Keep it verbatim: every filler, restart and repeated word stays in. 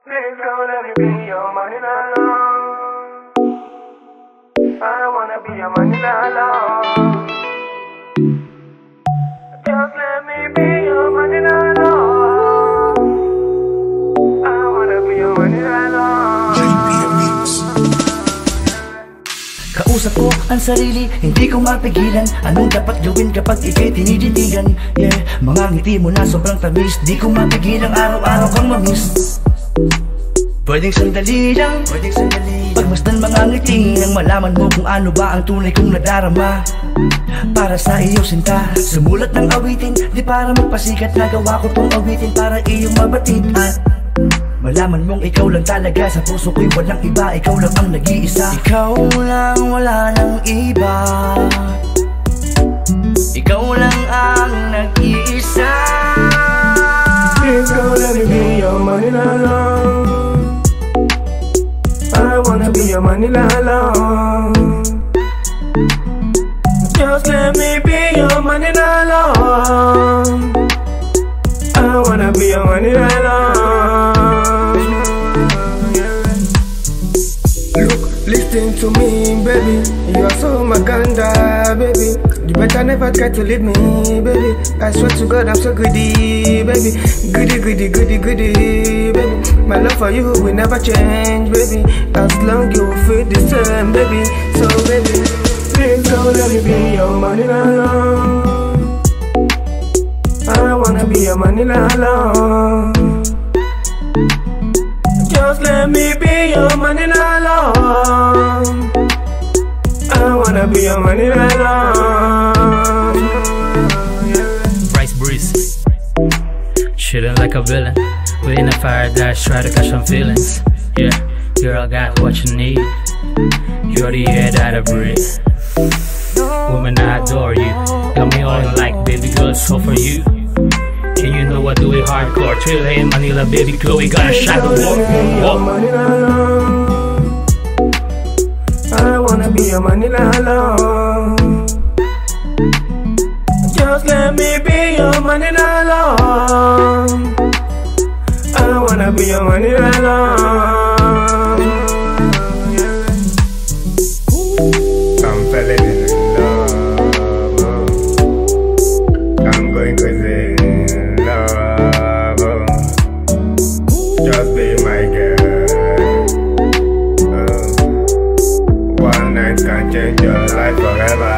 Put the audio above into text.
Please don't let me be your money alone. I don't wanna be your money alone. Just let me be your money alone. I don't wanna be your money alone. Kausap ko ang sarili, hindi ko mapigilan. Anong dapat gawin kapag ika'y tinititigan? Yeah, mga ngiti mo na sobrang tamis, di ko mapigilan araw-araw kang mamiss. Pwedeng sandali lang, pwedeng sandali pagmasdan mga ngiti nang malaman mo kung ano ba ang tunay kong nadarama. Para sa iyo sinta, sumulat ng awitin, di para magpasikat. Nagawa ko tong awitin para iyong mabatid at malaman mong ikaw lang talaga. Sa puso ko'y walang iba, ikaw lang ang nag-iisa. Ikaw lang, wala nang iba. Ikaw lang ang nag-iisa. Please don't let me be your money alone. I wanna be your money alone. Just let me be your money alone. I wanna be your money alone. Look, listen to me, baby. You are so maganda, baby. You better never try to leave me, baby. I swear to God, I'm so goody, baby. Goody, goody, goody, goody, baby. My love for you will never change, baby. As long you feel the same, baby. So, baby, please don't let me be your money alone. I wanna be your money alone. Just let me be your money alone. I wanna be your money alone. Rice breeze, shooting like a villain. Within a fire dash, try to catch some feelings. Yeah, girl, I got what you need. You're the air that I breathe. Woman, I adore you. Got me all like baby girl, so for you. And you know I do it hardcore. Trill in Manila, baby Chloe got a shot of war. I wanna be your money alone. Just let me be your money alone. I wanna be your money alone. I'm falling in love. I'm going crazy in love. Just be my girl. Uh, one night can change your life forever.